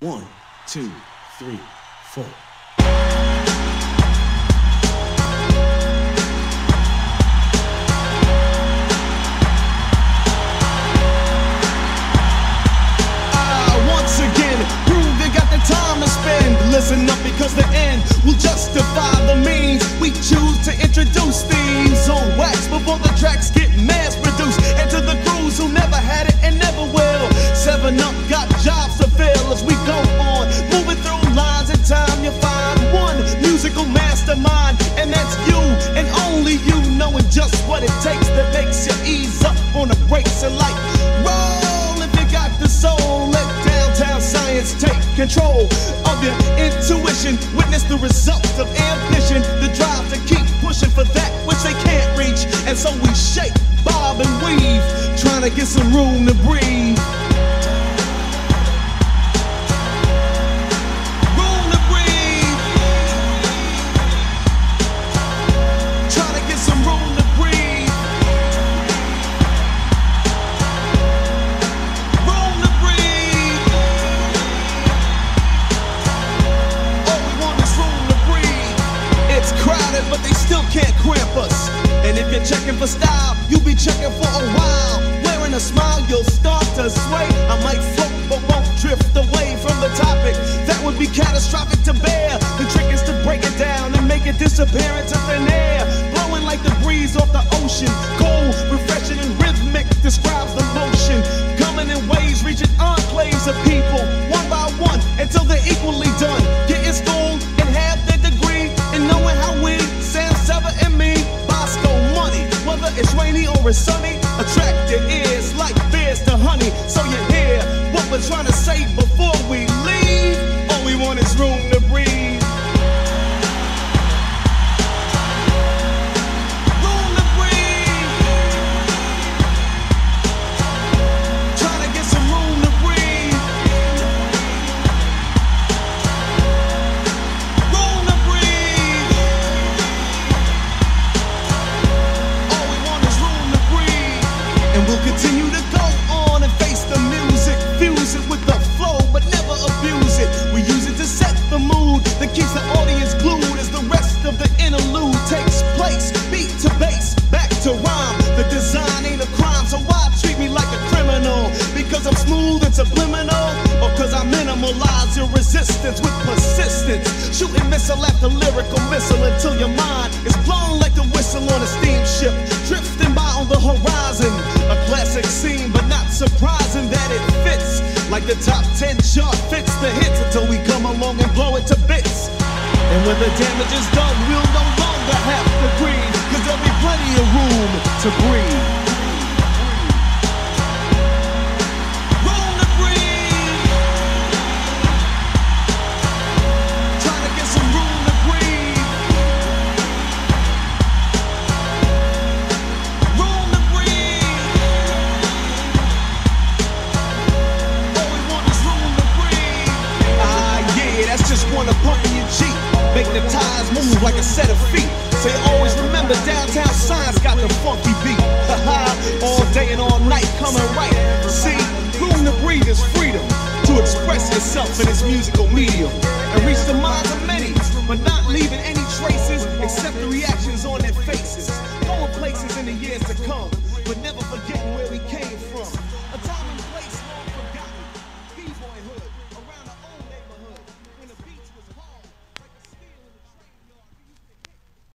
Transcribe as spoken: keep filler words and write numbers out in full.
One, two, three, four. Time to spend, listen up because the end will justify the means. We choose to introduce these on wax before the tracks get mass produced. And to the crews who never had it and never will, seven up got jobs to fill as we go on, moving through lines in time. You find one musical mastermind, and that's you and only you, knowing just what it takes that makes you ease up on the brakes and like roll. If you got the soul, let downtown science take control of your intuition. Witness the result of ambition, the drive to keep pushing for that which they can't reach. And so we shake, bob and weave, trying to get some room to breathe. Room to breathe. Trying to get some room to breathe. Room to breathe. It's crowded, but they still can't cramp us. And if you're checking for style, you'll be checking for a while. Wearing a smile, you'll start to sway. I might float, but won't drift away from the topic. That would be catastrophic to bear. The trick is to break it down and make it disappear into thin air. Blowing like the breeze off the ocean. Cold, refreshing, and rhythmic describes the motion. Coming in waves, reaching enclaves of people, one by one, until they're equally done. Getting schooled and have their degree, and knowing how we, Sam Sever and me, Bosco money, whether it's rainy or it's sunny, attract your ears like beers to honey. So you hear what we're trying to say before we leave. All we want is room to breathe. Room to breathe. Trying to get some room to breathe. Room to breathe. All we want is room to breathe. And we'll continue to go on and face the music, fuse it with the flow, but never abuse it. We use it to set the mood that keeps the audience glued as the rest of the interlude takes place. Beat to bass, back to rhyme. The design ain't a crime, so why treat me like a criminal? Because I'm smooth and subliminal, or cause I minimalize your resistance with persistence? Shooting missile after lyrical missile until your mind is blown like the whistle on a steamship, drifting by on the horizon. A classic scene, but not surprising that it fits like the top ten chart fits the hits, until we come along and blow it to bits. And when the damage is done, we'll no longer have to grieve, cause there'll be plenty of room to breathe. Room to breathe. Trying to get some room to breathe. Room to breathe. All we want is room to breathe. Ah, yeah, that's just one of pumping your cheek. Make the tires move like a set of feet. So you always remember downtown science got the funky beat. All day and all night coming right. See, room to breathe is freedom to express yourself in this musical medium and reach the minds of men.